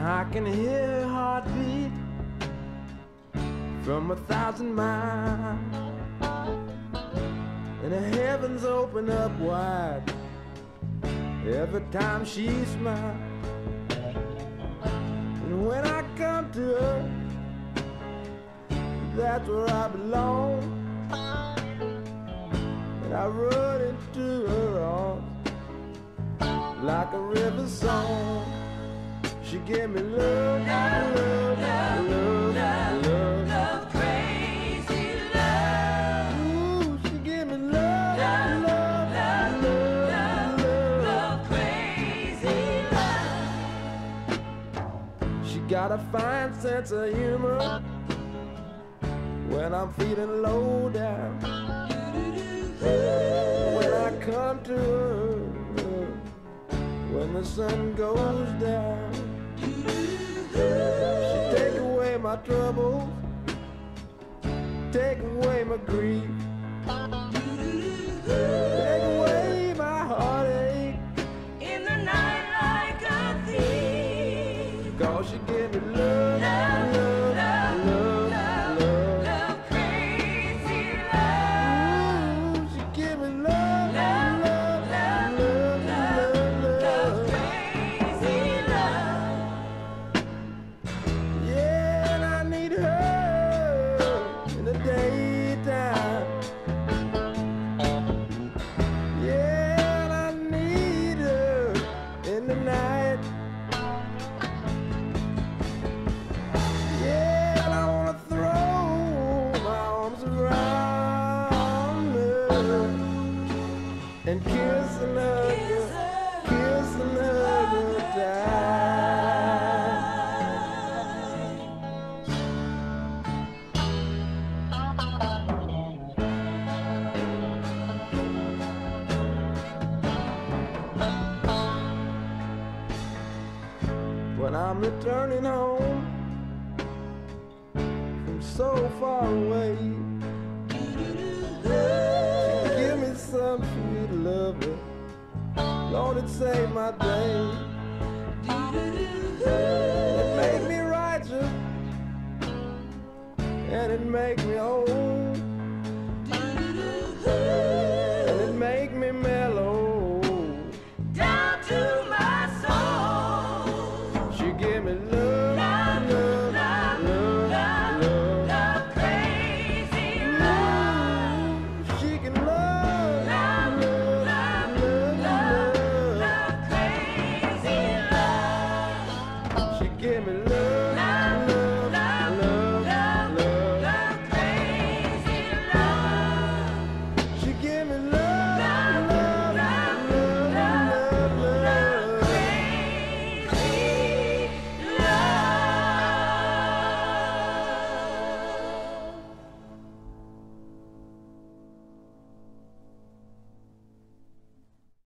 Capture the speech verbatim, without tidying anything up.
I can hear her heartbeat from a thousand miles, and the heavens open up wide every time she smiles. And when I come to her, that's where I belong, and I run into her arms like a river song. She gave me love, love, love, love, love, love, love, crazy love. Ooh, she gave me love, love, love, love, love, love, love, crazy love. She got a fine sense of humor when I'm feeling low down. When I come to her, when the sun goes down, she take away my troubles, take away my grief, take away my heartache in the night like a thief. 'Cause she give me love, love, love, love, love, love, love, crazy love. Ooh, she give me love, love, love, love, love, love, love, love, crazy love. Yeah, and I need her in the daytime. Yeah, and I need her in the night. Yeah, and I wanna throw my arms around her and kiss and hug her, kiss and hug her tight. When I'm returning home from so far away, give me some sweet loving, Lord, it saved my day. It made me righteous, and it make me old, and it make me mellow down to my soul. She give me love.